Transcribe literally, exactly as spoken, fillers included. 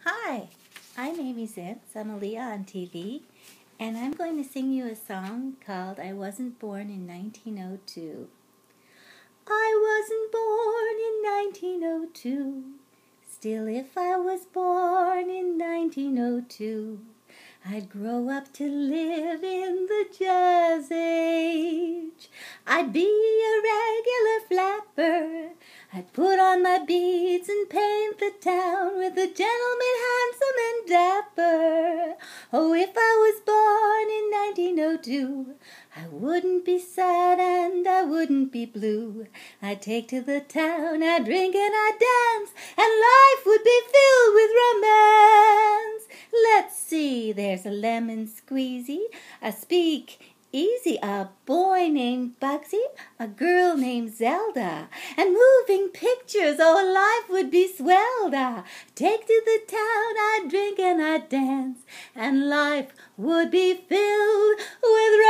Hi, I'm Amy Zents, Amalia on T V, and I'm going to sing you a song called I Wasn't Born in nineteen oh two. I wasn't born in nineteen oh two, still if I was born in nineteen oh two, I'd grow up to live in the jazz age. I'd be a regular flapper, I'd put on my beads and paint the town with a gentleman handsome and dapper. Oh, if I was born in nineteen oh two, I wouldn't be sad and I wouldn't be blue. I'd take to the town, I'd drink and I'd dance, and life would be filled with romance. Let's see, there's a lemon squeezy, a speak easy, a boy named Bugsy, a girl named Zelda, and moving pictures, oh, life would be swelda. Take to the town, I'd drink and I'd dance, and life would be filled with